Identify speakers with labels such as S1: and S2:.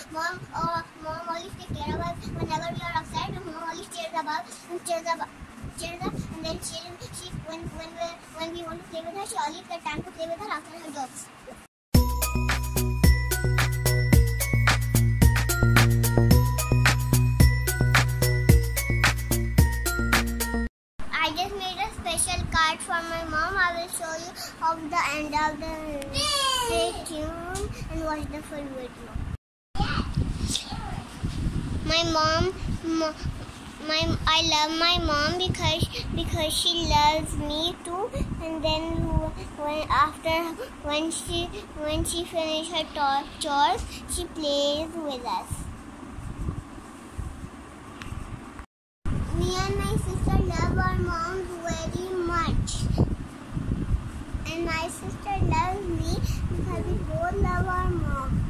S1: Mom always take care of us whenever we are upset. Mom always cheers us, and then she when we want to play with her, she always get time to play with her after her jobs. I just made a special card for my mom. I will show you of the end of the stay tuned and watch the full video. I love my mom because she loves me too. And then when she finishes her chores, she plays with us. Me and my sister love our mom very much, and my sister loves me because we both love our mom.